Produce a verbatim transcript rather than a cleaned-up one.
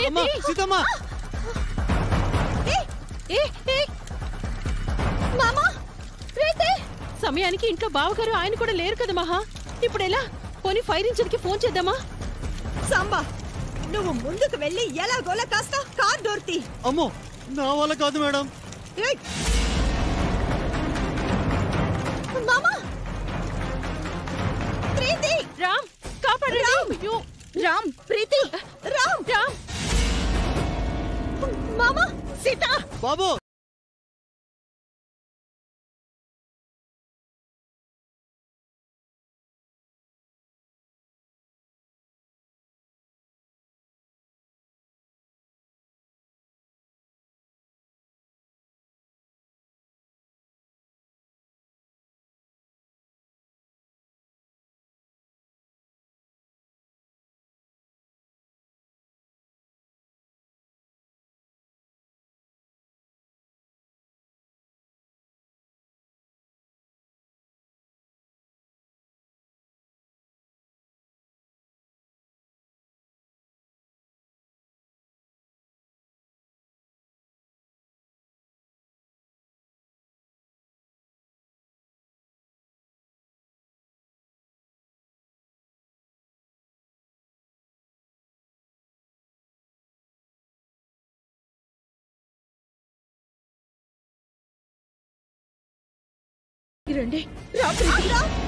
సీతమ్మ సమయానికి ఇంట్లో బావగారు ఆయన కూడా లేరు కదా మహా. ఇప్పుడు ఎలా? పోనీ ఫైర్ ఇంజిన్ కి ఫోన్ చేద్దామా? సాంబా, నువ్వు ముందుకు వెళ్ళి ఎలాగోలా కాస్త కార్ డోర్ తీ. అమ్మో, నా వల్ల కాదు మేడం. మామా, ప్రీతి, రామ్ కాపాడు. రామ్, ప్రీతి, రామ్, రామ్, మామా, సీత, బాబు. రండి, రా ప్రీతి, రా.